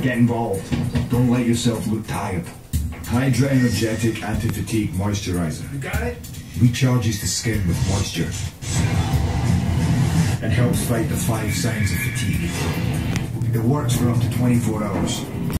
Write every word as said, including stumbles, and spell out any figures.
Get involved. Don't let yourself look tired. Hydra Energetic Anti-Fatigue Moisturizer. You got it? Recharges the skin with moisture and helps fight the five signs of fatigue. It works for up to twenty-four hours.